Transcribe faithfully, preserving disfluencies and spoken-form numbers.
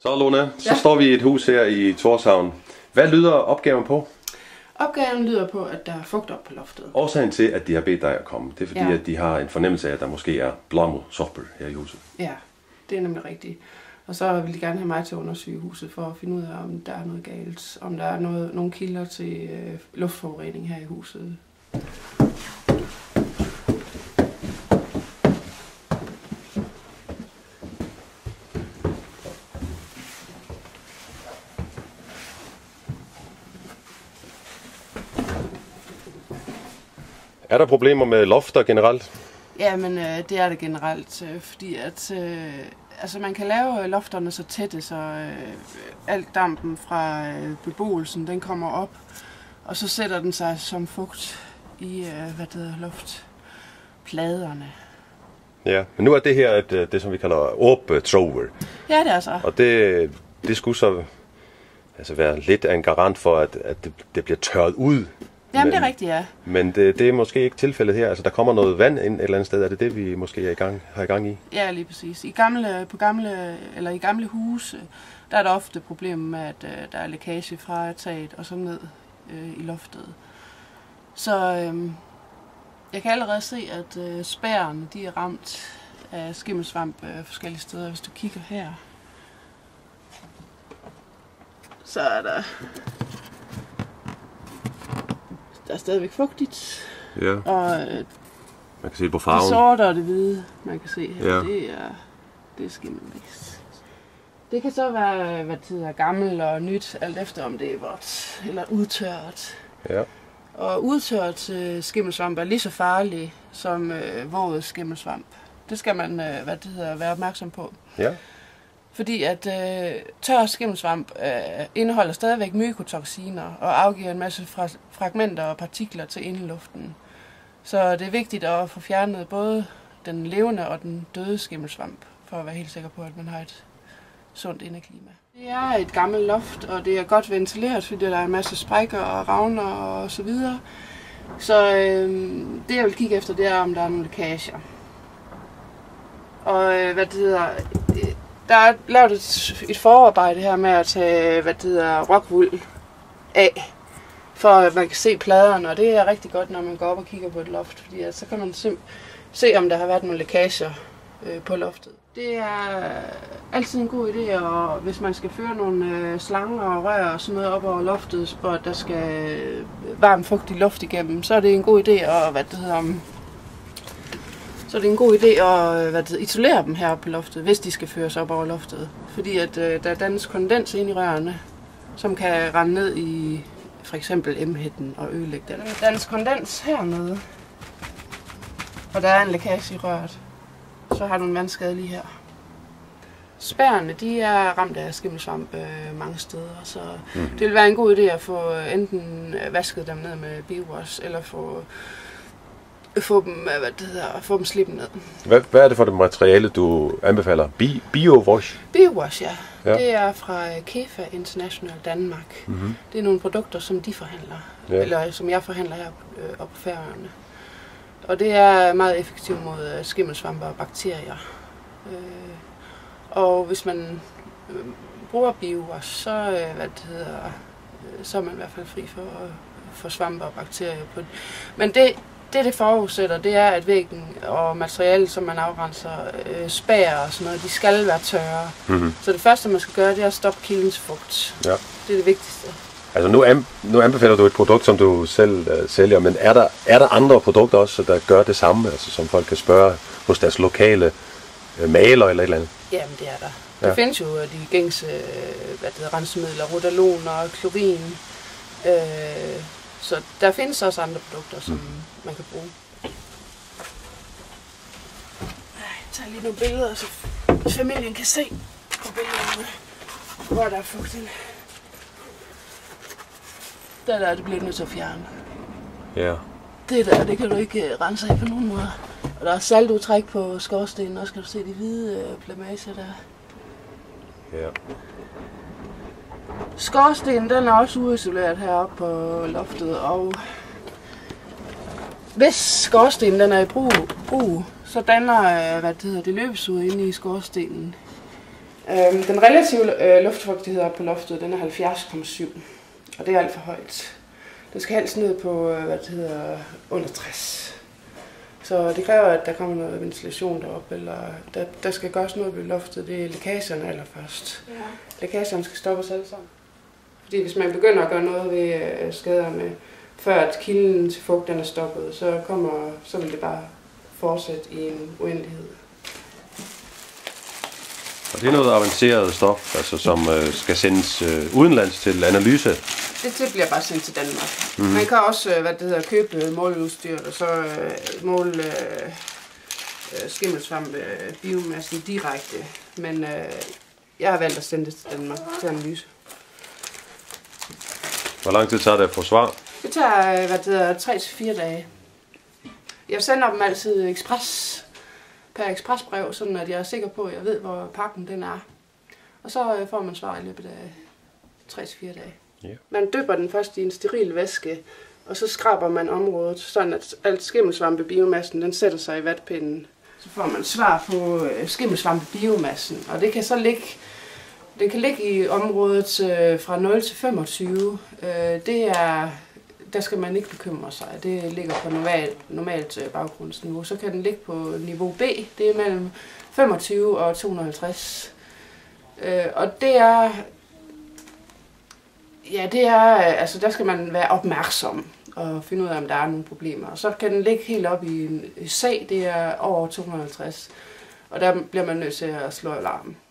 Så Lone, så Ja. står vi i et hus her i Tórshavn. Hvad lyder opgaven på? Opgaven lyder på, at der er fugt op på loftet. Årsagen til, at de har bedt dig at komme, det er fordi, Ja. at de har en fornemmelse af, at der måske er blommersoppel her i huset. Ja, det er nemlig rigtigt. Og så vil de gerne have mig til at undersøge huset for at finde ud af, om der er noget galt. Om der er noget, nogle kilder til øh, luftforurening her i huset. Er der problemer med lofter generelt? Ja, men øh, det er det generelt, øh, fordi at øh, altså man kan lave lofterne så tætte, så øh, alt dampen fra øh, beboelsen, den kommer op, og så sætter den sig som fugt i øh, hvad det hedder, luftpladerne. Ja, men nu er det her et, det, som vi kalder åbetrover. Ja, det er så. Og det, det skulle så altså være lidt af en garant for, at, at det, det bliver tørret ud. Jamen, men, det er rigtigt, ja. Men det, det er måske ikke tilfældet her. Altså, der kommer noget vand ind et eller andet sted. Er det det, vi måske er i gang, har i gang i? Ja, lige præcis. I gamle, på gamle, eller i gamle huse, der er der ofte problemer med, at øh, der er lækage fra taget og så ned øh, i loftet. Så øh, jeg kan allerede se, at øh, spærrene, de er ramt af skimmelsvamp øh, forskellige steder. Hvis du kigger her, så er der, der er stadigvæk fugtigt. Ja, Og øh, man kan se det på det farven. sorte og det hvide, man kan se her, Ja. ja. det er, det er skimmelvækst. Det kan så være, hvad det hedder, gammel og nyt, alt efter om det er vådt eller udtørret. Ja. Og udtørret øh, skimmelsvamp er lige så farlig som øh, våd skimmelsvamp. Det skal man øh, hvad det hedder, være opmærksom på. Ja. Fordi at øh, tør skimmelsvamp øh, indeholder stadigvæk mykotoxiner og afgiver en masse fra, fragmenter og partikler til indeluften. Så det er vigtigt at få fjernet både den levende og den døde skimmelsvamp, for at være helt sikker på, at man har et sundt indeklima. Det er et gammelt loft, og det er godt ventileret, fordi der er en masse sprækker og revner og så videre. Så øh, det jeg vil kigge efter, det er, om der er nogle lækager. Og øh, hvad det hedder, øh, der er lavet et, et forarbejde her med at tage, hvad det hedder, rockwool af, for at man kan se pladerne, og det er rigtig godt, når man går op og kigger på et loft, fordi at, så kan man sim- se, om der har været nogle lækager øh, på loftet. Det er altid en god idé, og hvis man skal føre nogle øh, slanger og rør og sådan noget op over loftet, hvor der skal øh, varm, fugtig luft igennem, så er det en god idé at, hvad det hedder, um, så er det en god idé at hvad det hedder, isolere dem her på loftet, hvis de skal føres op over loftet. Fordi at øh, der dannes kondens ind i rørene, som kan rende ned i for eksempel emhætten og ødelægge den. Der dannes kondens hernede, og der er en lækage i røret. Så har du en vandskade lige her. Spærrene, de er ramt af skimmelsvamp øh, mange steder, så mm. det vil være en god idé at få enten vasket dem ned med biowash, eller få, få dem, hvad det hedder, få dem slippet ned. Hvad, hvad er det for det materiale, du anbefaler? Bi, biowash? Biowash, ja. Ja. Det er fra Kefa International Danmark. Mm-hmm. Det er nogle produkter, som de forhandler, Ja. eller som jeg forhandler her øh, oppe på Færøerne. Og det er meget effektivt mod øh, skimmelsvampe og bakterier. Øh, og hvis man øh, bruger biowash, så, øh, hvad det hedder, øh, så er man i hvert fald fri for, øh, for svampe og bakterier på det. Men det, det, det forudsætter, det er, at væggen og materialet, som man afrenser, øh, spær og sådan noget, de skal være tørre. Mm-hmm. Så det første, man skal gøre, det er at stoppe kildens fugt. Ja. Det er det vigtigste. Altså nu, am, nu anbefaler du et produkt, som du selv uh, sælger, men er der, er der andre produkter også, der gør det samme, altså som folk kan spørge hos deres lokale uh, maler eller et eller andet? Jamen, det er der. Ja. Der findes jo de gængse øh, hvad det hedder, rensemidler, rotalon og klorin. Øh, så der findes også andre produkter, som mm. man kan bruge. Jeg tager lige nogle billeder, så familien kan se på billederne, hvor der er fugt inde. Det der, det bliver nødt til at fjerne. Ja. Det der, det kan du ikke uh, rense af på nogen måde. Og der er saltudtræk på skorstenen, også kan du se de hvide uh, plamager der. Ja. Skorstenen, den er også uisoleret heroppe på loftet, og hvis skorstenen den er i brug, brug så danner uh, hvad det hedder, det løbesud inde i skorstenen Øhm, den relative øh, luftfugtighed på loftet, den er halvfjerds komma syv, og det er alt for højt. Det skal helst ned på, øh, hvad det hedder, under tres. Så det kræver, at der kommer noget ventilation derop, eller der, der skal gøres noget ved loftet. Det er lækagerne allerførst. Ja. Lækagerne skal stoppes alle sammen. Fordi hvis man begynder at gøre noget ved øh, skaderne, før at kilden til fugt den er stoppet, så, kommer, så vil det bare fortsætte i en uendelighed. Og det er noget avanceret stof, altså, som øh, skal sendes øh, udenlands til analyse? Det, det bliver bare sendt til Danmark. Mm. Man kan også hvad det hedder, købe måleudstyr, og så øh, måle øh, skimmelsvampe biomassen direkte. Men øh, jeg har valgt at sende det til Danmark til analyse. Hvor lang tid tager det at få svar? Det tager hvad det hedder, tre til fire dage. Jeg sender dem altid ekspres. Per ekspresbrev, sådan at jeg er sikker på, at jeg ved, hvor pakken den er. Og så får man svar i løbet af tre til fire dage. Yeah. Man dypper den først i en steril væske, og så skraber man området, sådan at alt skimmelsvampebiomassen, den sætter sig i vatpinden. Så får man svar på skimmelsvampebiomassen, og det kan så ligge, den kan ligge i området fra nul til femogtyve. Det er... Der skal man ikke bekymre sig. Det ligger på normalt, normalt baggrundsniveau. Så kan den ligge på niveau B. Det er mellem femogtyve og to hundrede og halvtreds. Øh, og det er... Ja, det er... Altså, der skal man være opmærksom og finde ud af, om der er nogle problemer. Og så kan den ligge helt op i C. Det er over to hundrede og halvtreds. Og der bliver man nødt til at slå alarm.